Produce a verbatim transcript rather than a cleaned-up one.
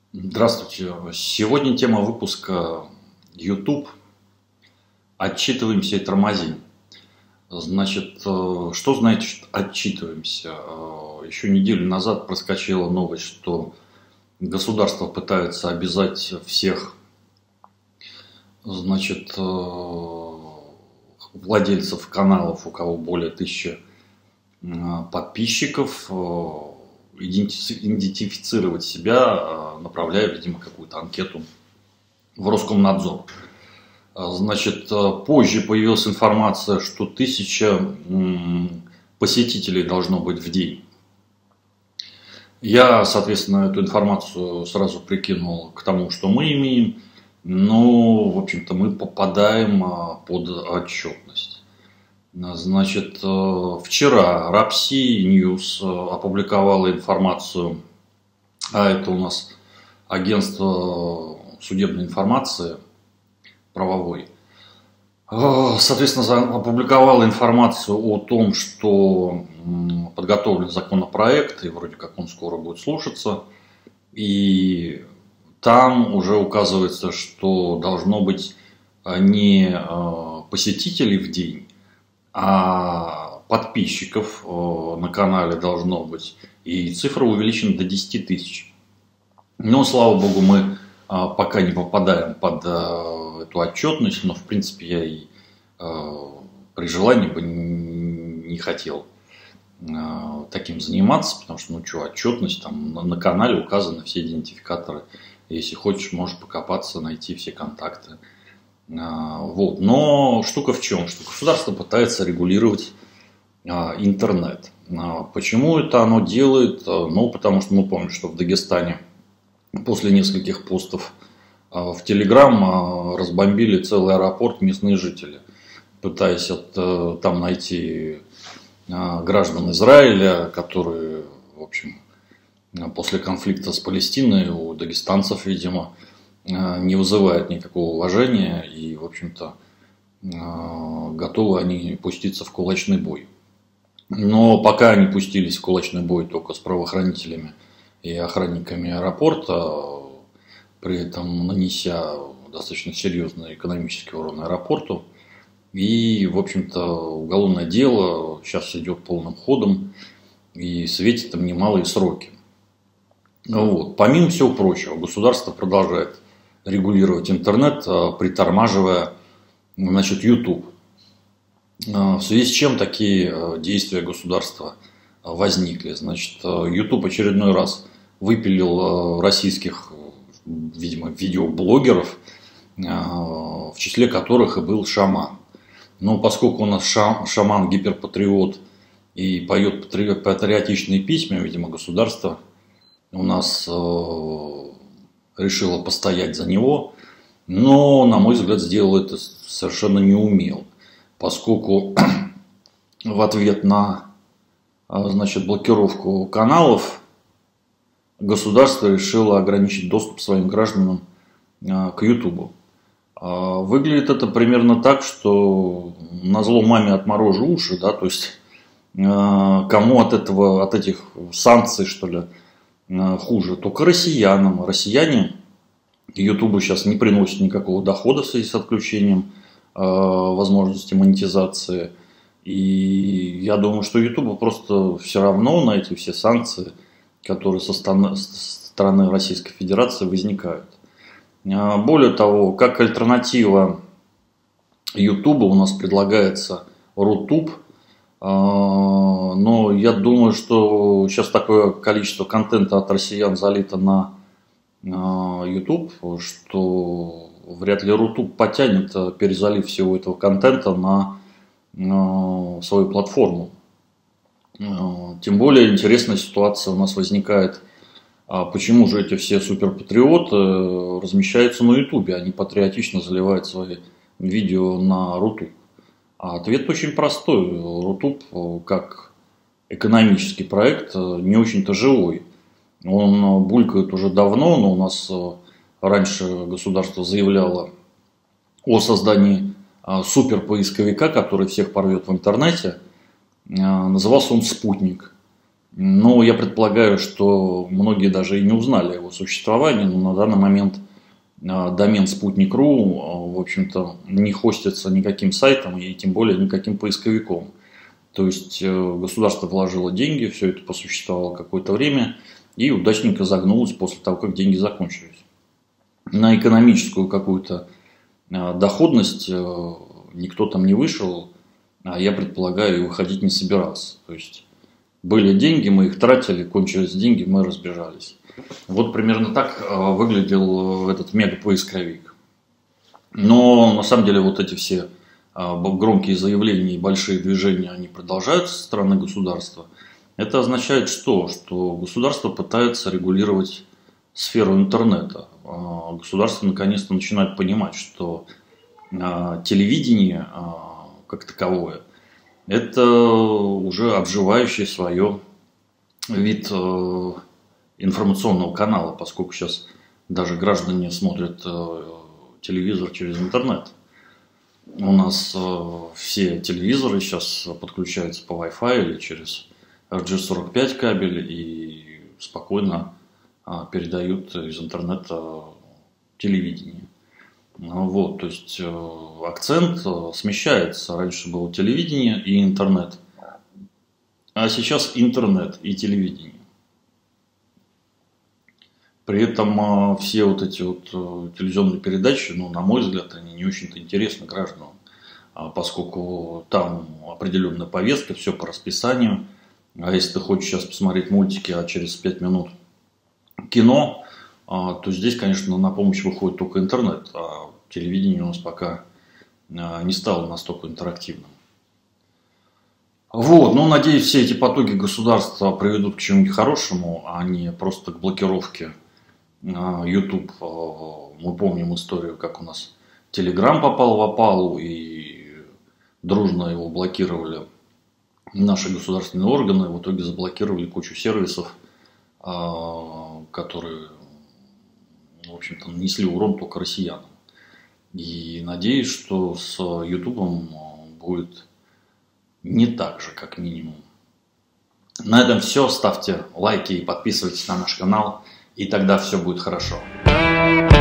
Здравствуйте. Сегодня тема выпуска YouTube. Отчитываемся и тормозим. Значит, что знаете, что отчитываемся? Еще неделю назад проскочила новость, что государство пытается обязать всех, значит, владельцев каналов, у кого более тысячи подписчиков, идентифицировать себя, направляя, видимо, какую-то анкету в Роскомнадзор. Значит, позже появилась информация, что тысяча посетителей должно быть в день. Я, соответственно, эту информацию сразу прикинул к тому, что мы имеем, но, в общем-то, мы попадаем под отчетность. Значит, вчера Рапси Ньюс опубликовала информацию, а это у нас агентство судебной информации правовой, соответственно, опубликовала информацию о том, что подготовлен законопроект, и вроде как он скоро будет слушаться, и там уже указывается, что должно быть не посетителей в день, а подписчиков на канале должно быть, и цифра увеличена до десяти тысяч. Но, слава богу, мы пока не попадаем под эту отчетность, но, в принципе, я и при желании бы не хотел таким заниматься, потому что, ну что, отчетность, там на канале указаны все идентификаторы. Если хочешь, можешь покопаться, найти все контакты. Вот. Но штука в чем? Что государство пытается регулировать интернет. Почему это оно делает? Ну, потому что мы помним, что в Дагестане после нескольких постов в Телеграм разбомбили целый аэропорт местные жители, пытаясь от, там найти граждан Израиля, которые, в общем, после конфликта с Палестиной у дагестанцев, видимо, не вызывает никакого уважения, и, в общем-то, готовы они пуститься в кулачный бой. Но пока они пустились в кулачный бой только с правоохранителями и охранниками аэропорта, при этом нанеся достаточно серьезный экономический урон аэропорту. И, в общем-то, уголовное дело сейчас идет полным ходом и светит им немалые сроки. Вот. Помимо всего прочего, государство продолжает регулировать интернет, притормаживая, значит, YouTube. В связи с чем такие действия государства возникли? Значит, YouTube очередной раз выпилил российских, видимо, видеоблогеров, в числе которых и был шаман. Но поскольку у нас шаман гиперпатриот и поет патриотичные письма, видимо, государство у нас решила постоять за него, но, на мой взгляд, сделал это совершенно неумело, поскольку в ответ на, значит, блокировку каналов государство решило ограничить доступ своим гражданам к YouTube. Выглядит это примерно так, что назло маме отморожу уши, да, то есть кому от этого, от этих санкций, что ли, хуже? Только россиянам. Россияне YouTube сейчас не приносят никакого дохода в связи с отключением э, возможности монетизации. И я думаю, что YouTube просто все равно на эти все санкции, которые со стороны, со стороны Российской Федерации возникают. Более того, как альтернатива YouTube у нас предлагается Рутуб. Но я думаю, что сейчас такое количество контента от россиян залито на YouTube, что вряд ли Рутуб потянет, перезалив всего этого контента на свою платформу. Тем более интересная ситуация у нас возникает. Почему же эти все суперпатриоты размещаются на YouTube, они патриотично заливают свои видео на Рутуб? А ответ очень простой. Рутуб, как экономический проект, не очень-то живой. Он булькает уже давно, но у нас раньше государство заявляло о создании суперпоисковика, который всех порвет в интернете. Назывался он «Спутник». Но я предполагаю, что многие даже и не узнали о его существовании, но на данный момент домен Спутник точка ру, в общем-то, не хостится никаким сайтом и тем более никаким поисковиком. То есть государство вложило деньги, все это посуществовало какое-то время и удачненько загнулось после того, как деньги закончились. На экономическую какую-то доходность никто там не вышел, а я предполагаю, и выходить не собирался. То есть были деньги, мы их тратили, кончились деньги, мы разбежались. Вот примерно так выглядел этот мегапоисковик. Но на самом деле вот эти все громкие заявления и большие движения, они продолжаются со стороны государства. Это означает что? Что государство пытается регулировать сферу интернета. Государство наконец-то начинает понимать, что телевидение как таковое – это уже обживающий свое вид информационного канала, поскольку сейчас даже граждане смотрят телевизор через интернет. У нас все телевизоры сейчас подключаются по Wi-Fi или через эр джи сорок пять кабель и спокойно передают из интернета телевидение. Вот, то есть акцент смещается. Раньше было телевидение и интернет, а сейчас интернет и телевидение. При этом все вот эти вот телевизионные передачи, ну, на мой взгляд, они не очень-то интересны гражданам, поскольку там определенная повестка, все по расписанию. А если ты хочешь сейчас посмотреть мультики, а через пять минут кино, то здесь, конечно, на помощь выходит только интернет, а телевидение у нас пока не стало настолько интерактивным. Вот, ну, надеюсь, все эти потуги государства приведут к чему-нибудь хорошему, а не просто к блокировке YouTube. Мы помним историю, как у нас Telegram попал в опалу и дружно его блокировали наши государственные органы. В итоге заблокировали кучу сервисов, которые, в общем-то, нанесли урон только россиянам. И надеюсь, что с YouTube будет не так же, как минимум. На этом все. Ставьте лайки и подписывайтесь на наш канал, и тогда все будет хорошо.